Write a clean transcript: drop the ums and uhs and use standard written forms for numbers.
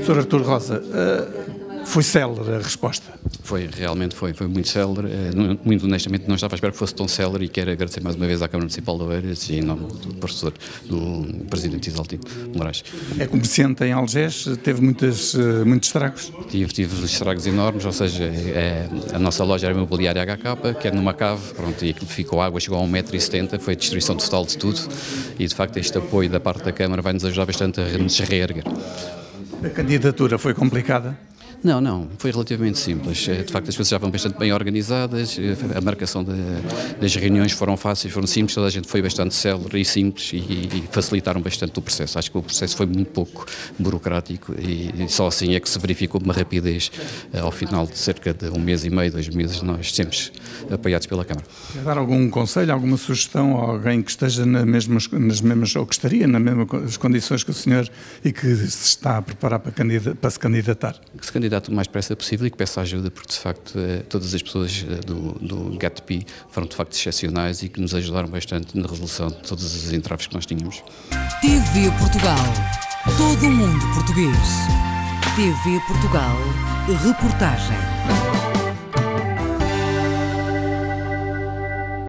Professor Artur Rosa, foi célere a resposta? Realmente foi muito célere. Muito honestamente não estava à espera que fosse tão célere e quero agradecer mais uma vez à Câmara Municipal de Oeiras e em nome do professor, do Presidente Isaltino Moraes. É comerciante em Algés, teve muitos estragos? Tive estragos enormes, ou seja, a nossa loja era imobiliária HK, que era numa cave, pronto, e aquilo ficou água, chegou a 1,70 m, foi a destruição total de tudo e de facto este apoio da parte da Câmara vai nos ajudar bastante a nos reerguer. A candidatura foi complicada? Não, foi relativamente simples. De facto, as coisas já estavam bastante bem organizadas, a marcação das reuniões foram fáceis, foram simples, toda a gente foi bastante célere e simples e facilitaram bastante o processo. Acho que o processo foi muito pouco burocrático e só assim é que se verificou uma rapidez ao final de cerca de 1 mês e meio, 2 meses, nós sempre apoiados pela Câmara. Quer dar algum conselho, alguma sugestão a alguém que esteja nas mesmas, ou que estaria nas mesmas condições que o senhor e que se está a preparar para se candidatar? Que se candidate o mais depressa possível e que peça ajuda, porque de facto todas as pessoas do GATP foram de facto excepcionais e que nos ajudaram bastante na resolução de todos os entraves que nós tínhamos. TV Portugal. Todo o mundo português. TV Portugal. Reportagem.